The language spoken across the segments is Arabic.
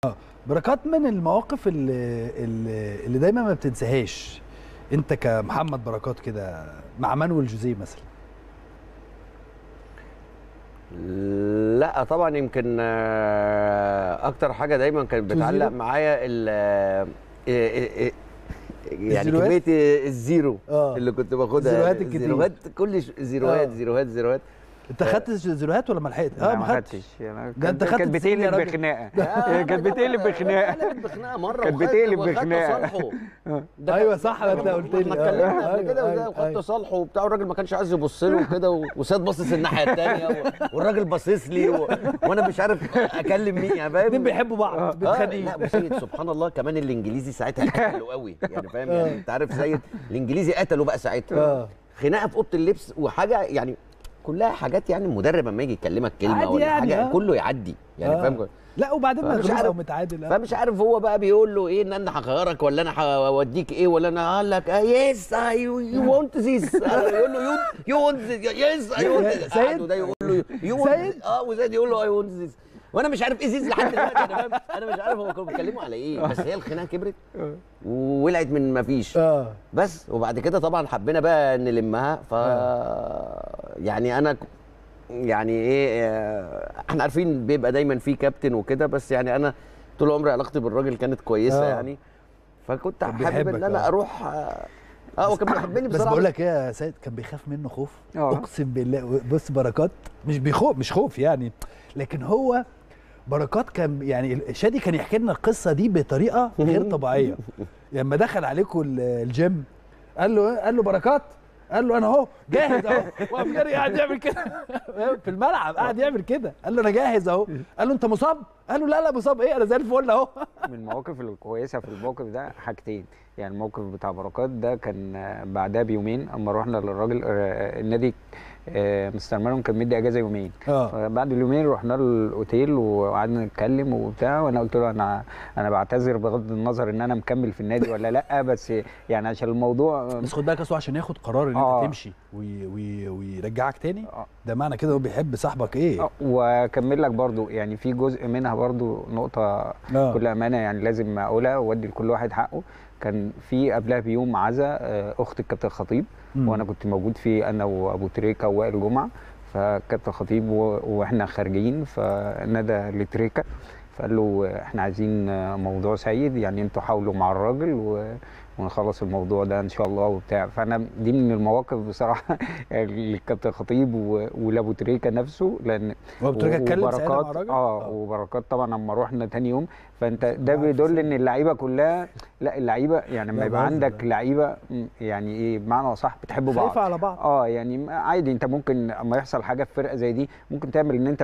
بركات من المواقف اللي دايما ما بتنساهاش انت كمحمد بركات كده مع مانويل جوزيه مثلا. لا طبعا يمكن اكتر حاجه دايما كانت بتعلق معايا يعني كميه الزيرو اللي كنت باخدها، الزيروهات الكتير، زيروهات كل زيروهات. انت خدت زيروهات ولا ما لحقتش؟ ما خدتش. ده انت خدت، كانت بتقلب بخناقه. كانت بتقلب بخناقه مره، كانت بتقلب بخناقه. ايوه صح، انت قلت لي اتكلمنا قبل كده وخدت صالحه وبتاع، والراجل ما كانش عايز يبص له كده، وساد باصص الناحيه الثانيه، والراجل باصص لي وانا مش عارف اكلم مين، يعني فاهم؟ الاثنين بيحبوا بعض بيتخانقوا. لا بس سبحان الله كمان الانجليزي ساعتها قتلوا قوي، يعني فاهم؟ يعني انت عارف زي الانجليزي قتلوا بقى ساعتها. خناقه في اوضه اللبس وحاجه يعني كلها حاجات، يعني المدرب لما يجي يكلمك كلمه ولا يعني حاجه كله يعدي، يعني فاهم؟ لا وبعدين مغلوب او متعادل، فمش عارف هو بقى بيقول له ايه، ان انا هغيرك ولا انا هوديك ايه، ولا انا هقول لك يس يو ونت ذيس، يقول له يو ونت يس اي ونت، سيد ده يقول له يو ونت، وزيد يقول له اي ونت ذيس، وانا مش عارف ايه زيز لحد دلوقتي، انا فاهم؟ انا مش عارف هو كانوا بيتكلموا على ايه، بس هي الخناقه كبرت وولعت من ما فيش. بس وبعد كده طبعا حبينا بقى نلمها، يعني انا يعني ايه، احنا عارفين بيبقى دايما في كابتن وكده، بس يعني انا طول عمري علاقتي بالراجل كانت كويسه يعني، فكنت حابب ان انا اروح. هو كان بيحبني بصراحه. بس بقول لك ايه يا سيد، كان بيخاف منه خوف اقسم بالله. بص بركات مش خوف يعني، لكن هو بركات كان يعني شادي كان يحكي لنا القصه دي بطريقه غير طبيعيه. لما دخل عليكم الجيم قال له بركات، قال له انا اهو جاهز اهو، وقام جري قاعد يعمل كده في الملعب، قاعد يعمل كده، قال له انا جاهز اهو. قال له انت مصاب؟ قال له لا مصاب ايه، انا زي الفل اهو. من المواقف الكويسه في الموقف ده حاجتين، يعني الموقف بتاع بركات ده كان بعدها بيومين اما رحنا للراجل النادي مستر مانويل كان مدي اجازه يومين، فبعد اليومين رحنا الاوتيل وقعدنا نتكلم وبتاع، وانا قلت له انا بعتذر بغض النظر ان انا مكمل في النادي ولا لا، بس يعني عشان الموضوع، بس خد بالك عشان ياخد قرار ان انت تمشي ويرجعك تاني، ده معنى كده هو بيحب صاحبك ايه. واكمل لك برضو، يعني في جزء منها برضو نقطه كل امانه يعني لازم اقولها وادي لكل واحد حقه. كان في قبلها بيوم عزا اخت الكابتن خطيب، وانا كنت موجود فيه انا وابو تريكه ووائل جمعه، فكابتن خطيب واحنا خارجين فنادى لتريكه فقال له احنا عايزين موضوع سيد، يعني انتوا حاولوا مع الراجل ونخلص الموضوع ده ان شاء الله وبتاع. فانا دي من المواقف بصراحه للكابتن خطيب ولابو تريكه نفسه، لان ابو تريكه اتكلم ساعتها مع الراجل. وبركات طبعا لما رحنا تاني يوم، فانت ده بيدل ان اللعيبه كلها، لا اللعيبه يعني لما يبقى عندك لعيبه يعني ايه بمعنى اصح بتحبوا بعض، خايفه على بعض، يعني عادي. انت ممكن اما يحصل حاجه في فرقه زي دي ممكن تعمل ان انت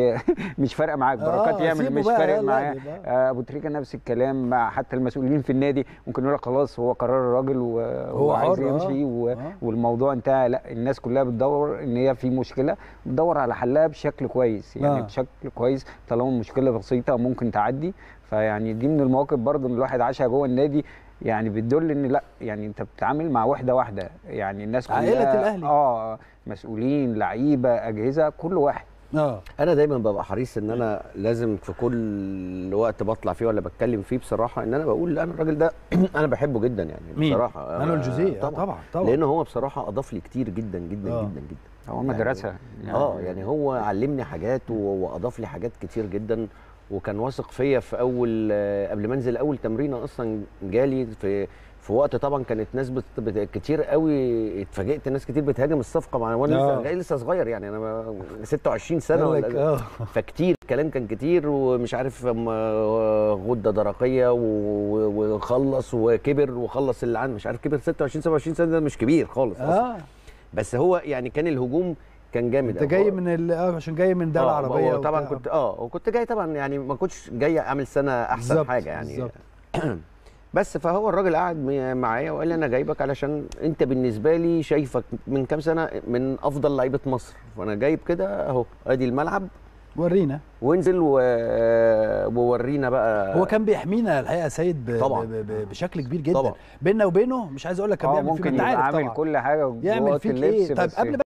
مش فارقه معاك، بركات يعمل مش فارق معاه، ابو تريكه نفس المكلام، حتى المسؤولين في النادي ممكن يقول لك خلاص هو قرار الراجل وهو عايز يمشي والموضوع انتهى. لا الناس كلها بتدور ان هي في مشكله، بتدور على حلها بشكل كويس، يعني بشكل كويس طالما المشكله بسيطه ممكن تعدي. فيعني دي من المواقف برضو ان الواحد عاشها جوه النادي، يعني بتدل ان لا يعني انت بتتعامل مع واحده، يعني الناس كلها عائله الاهلي، مسؤولين لعيبه اجهزه كل واحد. انا دايما ببقى حريص ان انا لازم في كل وقت بطلع فيه ولا بتكلم فيه بصراحه ان انا بقول انا الراجل ده انا بحبه جدا يعني بصراحه. مانويل جوزيه طبعا لانه هو بصراحه اضاف لي كتير جدا جدا جدا جدا. هو مدرسه يعني هو علمني حاجات واضاف لي حاجات كتير جدا، وكان واثق فيا في اول قبل ما انزل اول تمرينه اصلا جالي في وقت طبعا كانت ناس كتير قوي، اتفاجئت ناس كتير بتهاجم الصفقه معايا وانا لسه صغير، يعني انا 26 سنه ولا فكتير كلام كان كتير، ومش عارف غده درقيه وخلص وكبر وخلص اللي عنده، مش عارف كبر 26 27 سنه، ده مش كبير خالص اصلا. بس هو يعني كان الهجوم كان جامد. انت جاي من عشان جاي من دوله عربيه طبعا كنت وكنت جاي طبعا، يعني ما كنتش جاي اعمل سنه احسن حاجه يعني بس فهو الراجل قعد معايا وقال لي انا جايبك علشان انت بالنسبه لي شايفك من كام سنه من افضل لعيبه مصر، فانا جايب كده اهو ادي الملعب ورينا وانزل وورينا بقى. هو كان بيحمينا الحقيقه سيد طبعا بشكل كبير جدا بيننا وبينه، مش عايز اقول لك كان بيعمل ممكن يبقى عامل كل حاجه يعمل فيك ايه. طيب قبل